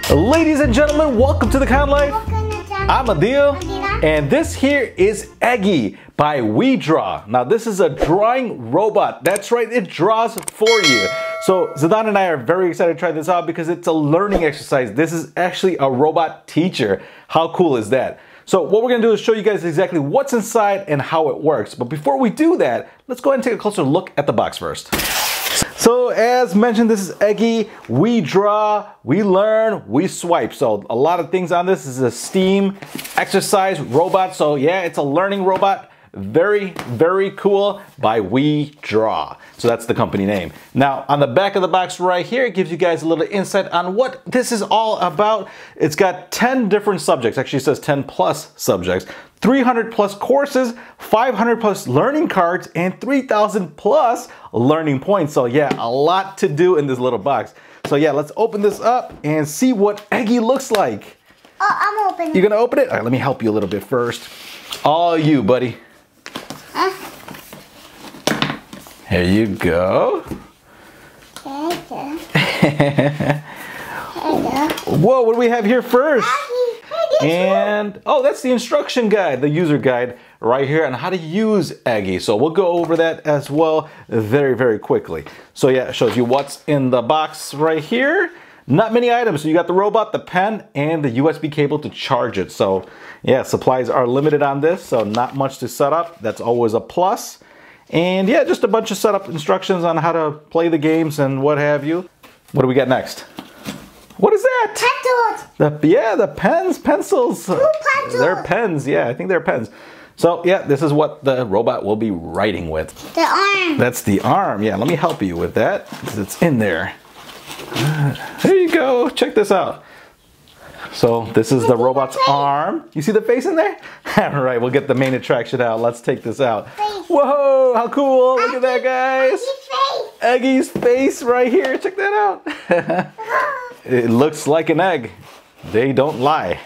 Ladies and gentlemen, welcome to the Count Life. I'm Adil, and this here is EGGY by WeDraw. Now this is a drawing robot. That's right, it draws for you. So Zidane and I are very excited to try this out because it's a learning exercise. This is actually a robot teacher. How cool is that? So what we're gonna do is show you guys exactly what's inside and how it works. But before we do that, let's go ahead and take a closer look at the box first. So as mentioned, this is EGGY. We draw, we learn, we swipe. So a lot of things on this. This is a STEAM exercise robot. So yeah, it's a learning robot. Very, very cool by WeDraw. So that's the company name. Now on the back of the box right here, it gives you guys a little insight on what this is all about. It's got 10 different subjects. Actually it says 10 plus subjects, 300 plus courses, 500 plus learning cards, and 3,000 plus learning points. So yeah, a lot to do in this little box. So yeah, let's open this up and see what EGGY looks like. Oh, I'm opening. You're gonna open it? All right, let me help you a little bit first. All you, buddy. Here you go. Whoa, what do we have here first? And, oh, that's the instruction guide, the user guide right here on how to use EGGY. So we'll go over that as well very, very quickly. So yeah, it shows you what's in the box right here. Not many items. So you got the robot, the pen, and the USB cable to charge it. So yeah, supplies are limited on this, so not much to set up. That's always a plus. And yeah, just a bunch of setup instructions on how to play the games and what have you. What do we got next? What is that? Pencils. The pens, pencils. Pencils. They're pens, yeah, I think they're pens. So yeah, this is what the robot will be writing with. The arm. That's the arm, yeah, let me help you with that, because it's in there. There you go, check this out. So this is the robot's arm. You see the face in there? All right, we'll get the main attraction out. Let's take this out. Whoa, how cool. Look at that, guys. EGGY's face right here. Check that out. It looks like an egg. They don't lie.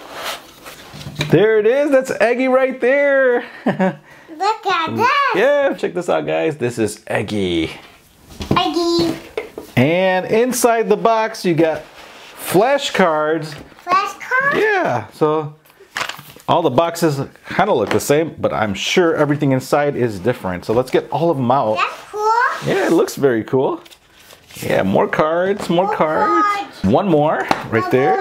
There it is. That's EGGY right there. Look at that. Yeah, check this out, guys. This is EGGY. EGGY. And inside the box, you got flashcards. Flashcards? Yeah, so all the boxes kind of look the same, but I'm sure everything inside is different. So let's get all of them out. That's cool. Yeah, it looks very cool. Yeah, more cards, more cards. One more right there.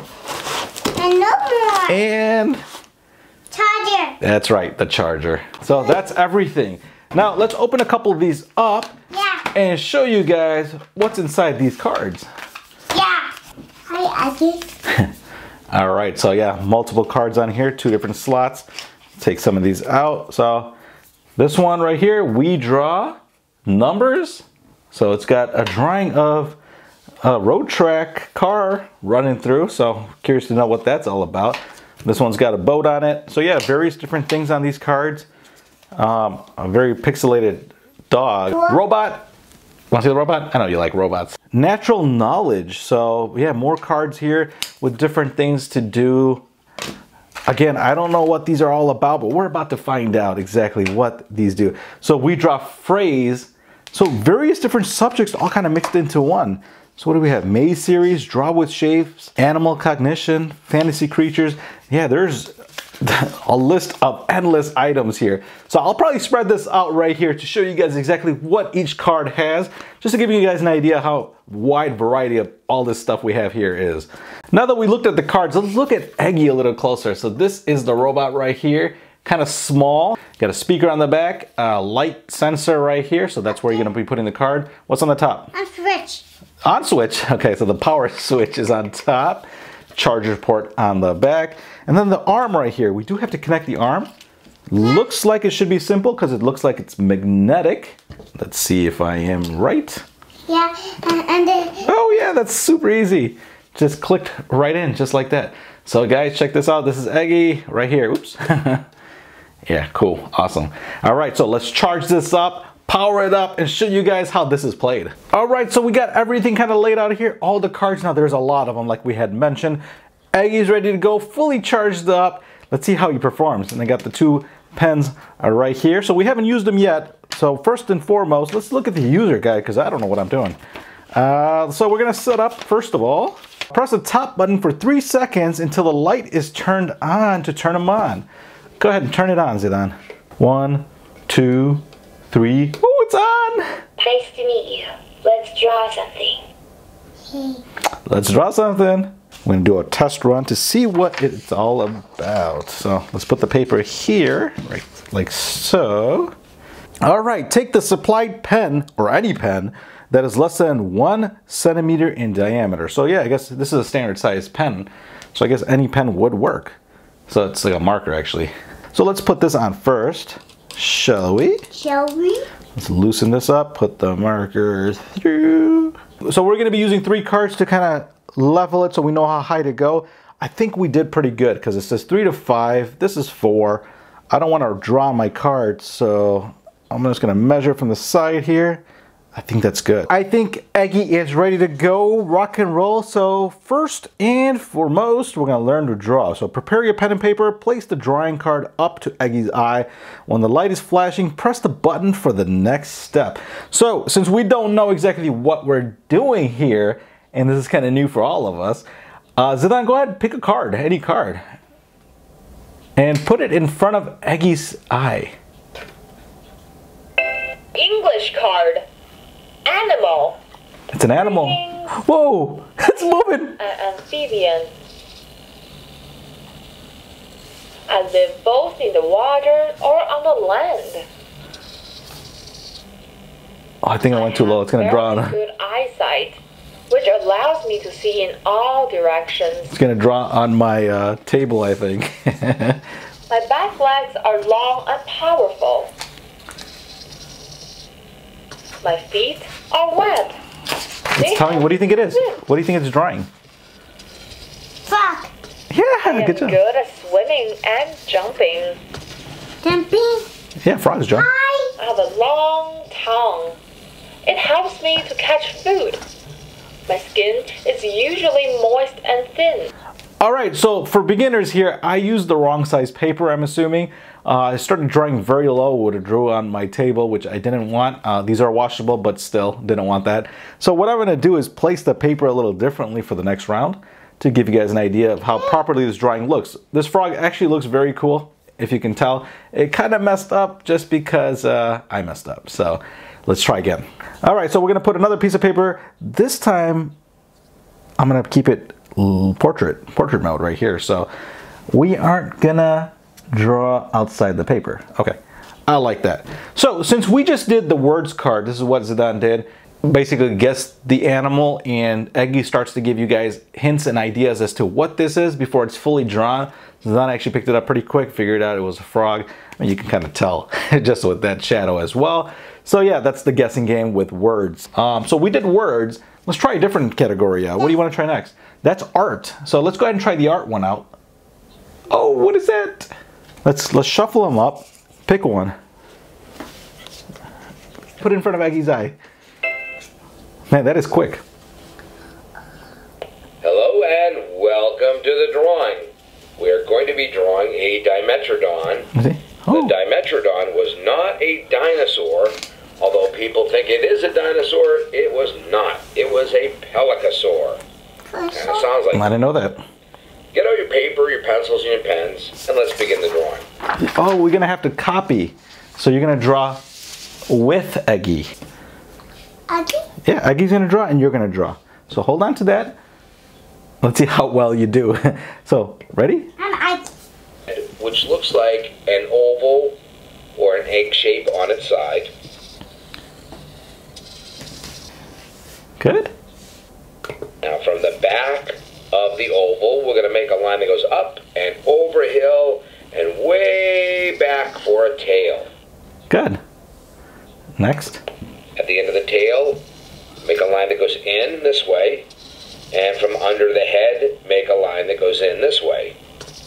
And no more. And charger. That's right, the charger. So that's everything. Now let's open a couple of these up. Yeah. And show you guys what's inside these cards. Yeah. Hi, EGGY. All right, so yeah, multiple cards on here, 2 different slots. Take some of these out. So this one right here, WeDraw numbers. So it's got a drawing of a road track car running through. So curious to know what that's all about. This one's got a boat on it. So yeah, various different things on these cards. A very pixelated dog. Robot. Want to see the robot? I know you like robots. Natural knowledge. So yeah, more cards here with different things to do. Again, I don't know what these are all about, but we're about to find out exactly what these do. So we draw phrase. So various different subjects all kind of mixed into one. So what do we have? Maze series, draw with shapes, animal cognition, fantasy creatures. Yeah, there's a list of endless items here. So I'll probably spread this out right here to show you guys exactly what each card has, just to give you guys an idea how wide variety of all this stuff we have here is. Now that we looked at the cards, let's look at EGGY a little closer. So this is the robot right here, kind of small. Got a speaker on the back, a light sensor right here, so that's where you're gonna be putting the card. What's on the top? On switch. On switch, okay, so the power switch is on top. Charger port on the back. And then the arm right here, we do have to connect the arm. Looks like it should be simple because it looks like it's magnetic. Let's see if I am right. Yeah, and oh yeah, that's super easy. Just clicked right in, just like that. So guys, check this out. This is EGGY right here. Oops. Yeah, cool, awesome. All right, so let's charge this up, power it up, and show you guys how this is played. All right, so we got everything kind of laid out here. All the cards, now there's a lot of them like we had mentioned. EGGY's ready to go, fully charged up. Let's see how he performs. And I got the 2 pens right here. So we haven't used them yet. So first and foremost, let's look at the user guide because I don't know what I'm doing. So we're gonna set up, first of all, Press the top button for 3 seconds until the light is turned on to turn them on. Go ahead and turn it on, Zidane. 1, 2, 3. Oh, it's on! Nice to meet you. Let's draw something. Let's draw something. We're gonna do a test run to see what it's all about. So let's put the paper here, right, like so. All right, take the supplied pen, or any pen, that is less than 1 centimeter in diameter. So yeah, I guess this is a standard size pen. So I guess any pen would work. So it's like a marker actually. So let's put this on first, shall we? Shall we? Let's loosen this up, put the marker through. So we're gonna be using 3 cards to kind of level it so we know how high to go. I think we did pretty good because it says 3 to 5. This is 4. I don't want to draw my cards, so I'm just gonna measure from the side here. I think that's good. I think Eggy is ready to go, rock and roll. So first and foremost, we're gonna learn to draw. So prepare your pen and paper, place the drawing card up to Eggy's eye. When the light is flashing, press the button for the next step. So since we don't know exactly what we're doing here, and this is kind of new for all of us, Zidane, go ahead and pick a card, any card, and put it in front of Eggy's eye. English card. Animal. It's an animal. Whoa, it's moving. An amphibian. I live both in the water or on the land. Oh, I think I went too low. It's gonna draw on. Good eyesight, which allows me to see in all directions. It's gonna draw on my table, I think. My back legs are long and powerful. My feet are wet. It's telling. What do you think it is? What do you think it's drawing? Frog. Yeah, good job. Good at swimming and jumping. Jumping. Yeah, frogs jump. I have a long tongue. It helps me to catch food. My skin is usually moist and thin. All right, so for beginners here, I used the wrong size paper, I'm assuming. I started drawing very low, would have drew on my table, which I didn't want. These are washable, but still didn't want that. So what I'm gonna do is place the paper a little differently for the next round to give you guys an idea of how properly this drawing looks. This frog actually looks very cool, if you can tell. It kind of messed up just because I messed up. So let's try again. All right, so we're gonna put another piece of paper. This time, I'm gonna keep it portrait mode right here. So we aren't gonna draw outside the paper. Okay, I like that. So since we just did the words card, this is what Zidane did. Basically guess the animal, and Eggy starts to give you guys hints and ideas as to what this is before it's fully drawn. Zidane actually picked it up pretty quick, figured out it was a frog. I mean, you can kind of tell just with that shadow as well. So yeah, that's the guessing game with words. So we did words. Let's try a different category. What do you want to try next? That's art. So let's go ahead and try the art one out. Oh, what is that? Let's shuffle them up. Pick one. Put it in front of Eggy's eye. Man, that is quick. Hello and welcome to the drawing. We're going to be drawing a Dimetrodon. Oh. The Dimetrodon was not a dinosaur, although people think it is a dinosaur. It was not. It was a pelycosaur. Kind of sounds like. I didn't know that. Get out your paper, your pencils, and your pens, and let's begin the drawing. Oh, we're gonna have to copy. So you're gonna draw with Eggy. Eggy? Yeah, Eggy's gonna draw and you're gonna draw. So hold on to that. Let's see how well you do. So, ready? I'm Eggy. Which looks like an oval or an egg shape on its side. Good. Now from the back of the oval, we're going to make a line that goes up and over a hill and way back for a tail. Good. Next. At the end of the tail, make a line that goes in this way, and from under the head, make a line that goes in this way.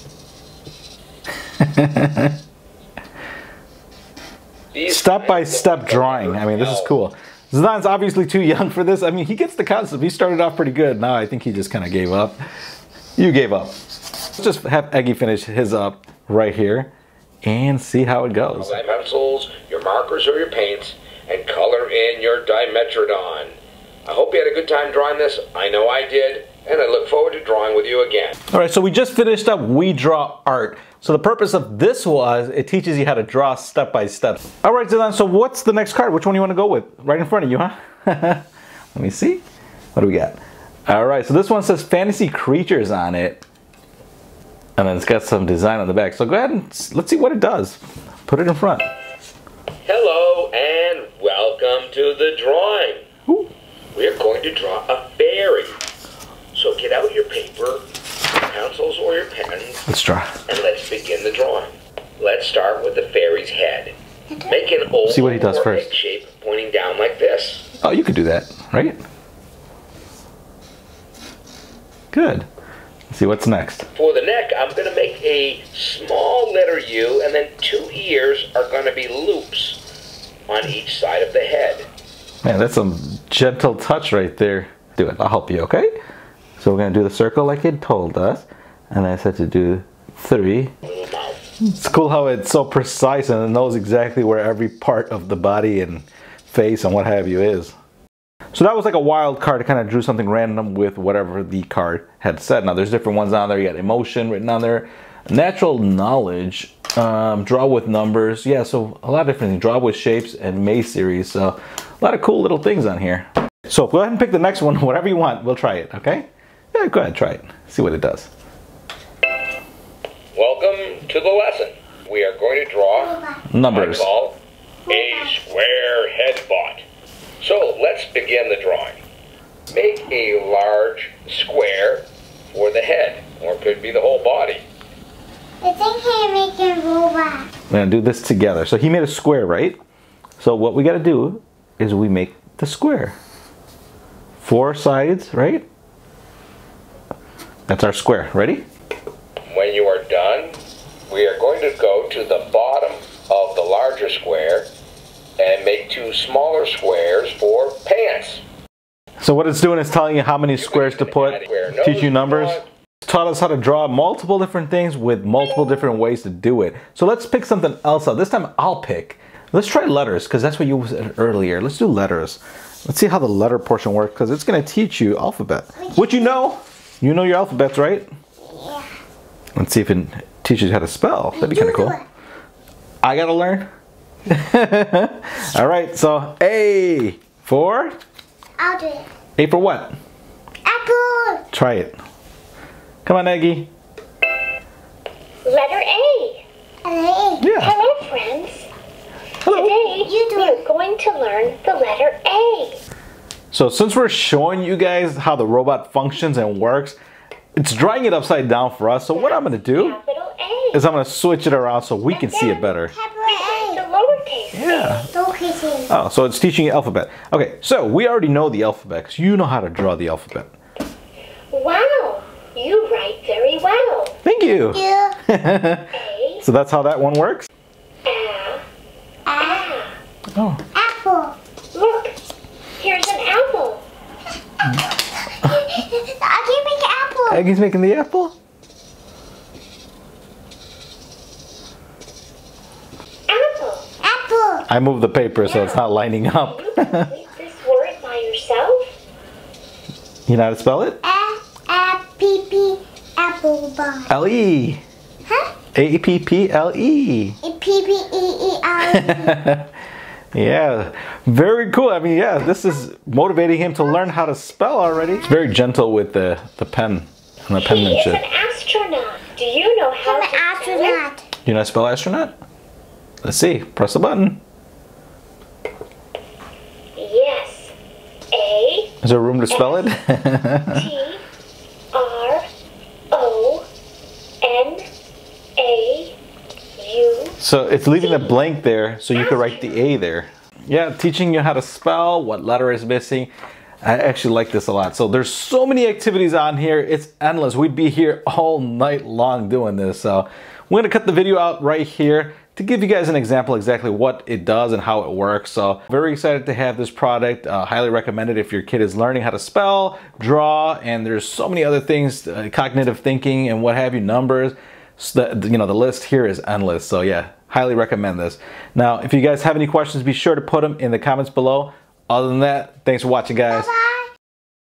Step-by-step drawing. I mean, this is cool. Zidane's obviously too young for this. I mean, he gets the concept. He started off pretty good. Now I think he just kind of gave up. You gave up. Let's just have Eggy finish his up right here and see how it goes. Your pencils, your markers, or your paints, and color in your Dimetrodon. I hope you had a good time drawing this. I know I did, and I look forward to drawing with you again. All right, so we just finished up WeDraw art. So the purpose of this was, it teaches you how to draw step by step. All right, Dylan, so what's the next card? Which one do you want to go with? Right in front of you, huh? Let me see. What do we got? All right, so this one says fantasy creatures on it. And then it's got some design on the back. So go ahead and let's see what it does. Put it in front. Hello and welcome to the drawing. Ooh. We're going to draw a fairy. So get out your paper, pencils or your pens. Let's draw. And let's begin the drawing. Let's start with the fairy's head. Make an oval See what he does or first. egg shape pointing down like this. Oh, you could do that, right? Good. Let's see what's next. For the neck, I'm going to make a small letter U, and then 2 ears are going to be loops on each side of the head. Man, that's some gentle touch right there. Do it. I'll help you, okay? So we're going to do the circle like it told us. And I said to do 3. Little mouth. It's cool how it's so precise and it knows exactly where every part of the body and face and what have you is. So that was like a wild card. I kind of drew something random with whatever the card had said. Now there's different ones on there. You got emotion written on there. Natural knowledge. Draw with numbers. Yeah, so a lot of different things. Draw with shapes and maze series. So a lot of cool little things on here. So go ahead and pick the next one. Whatever you want. We'll try it, okay? Yeah, go ahead, try it. See what it does. Welcome to the lesson. We are going to draw Numbers. what I call a square head bot. So let's begin the drawing. Make a large square for the head, or it could be the whole body. I think he's making a robot. We're gonna do this together. So he made a square, right? So what we gotta do is we make the square. 4 sides, right? That's our square. Ready? When you are done, we are going to go to the bottom of the larger square and make 2 smaller squares for pants. So what it's doing is telling you how many squares to put, teach you numbers. It's taught us how to draw multiple different things with multiple different ways to do it. So let's pick something else out. This time I'll pick. Let's try letters, because that's what you said earlier. Let's do letters. Let's see how the letter portion works, because it's going to teach you alphabet. Which you know. You know your alphabets, right? Yeah. Let's see if it teaches you how to spell. That'd be kind of cool. I gotta learn. All right, so A for? I'll do it. A for what? Apple. Try it. Come on, Eggy. Letter A. A. Yeah. Hello, friends. Hello. Today, we're going to learn the letter A. So since we're showing you guys how the robot functions and works, it's drawing it upside down for us. So what I'm going to do Capital A. is I'm going to switch it around so we can see it better. Capital The A. lowercase Yeah. Lowercase A. Oh, so it's teaching you alphabet. Okay, so we already know the alphabet because you know how to draw the alphabet. Wow, you write very well. Thank you. Yeah. A, So that's how that one works? A, A. Oh. Apple. Look, here's an apple. I can make apple. Eggy's making the apple? Apple. Apple. I moved the paper so it's not lining up. You complete this word by yourself? You know how to spell it? P apple bar. L-E. Huh? A-P-P-L-E. P-P-E-E-R. Yeah, very cool. I mean, yeah, this is motivating him to learn how to spell already. It's very gentle with the pen and the He is penmanship. an astronaut. Do you know how I'm to an spell it? astronaut. You know how to spell astronaut? Let's see. Press the button. Yes. A, Is there room to spell it? T, R, O, N, A, U. So it's leaving a blank there so you could write the A there. Yeah, teaching you how to spell, what letter is missing. I actually like this a lot. So there's so many activities on here. It's endless. We'd be here all night long doing this. So we're gonna cut the video out right here to give you guys an example exactly what it does and how it works. So very excited to have this product. Highly recommend it if your kid is learning how to spell, draw, and there's so many other things, cognitive thinking and what have you, numbers. So the list here is endless. So yeah, highly recommend this. Now, if you guys have any questions, be sure to put them in the comments below. Other than that, thanks for watching, guys. Bye-bye.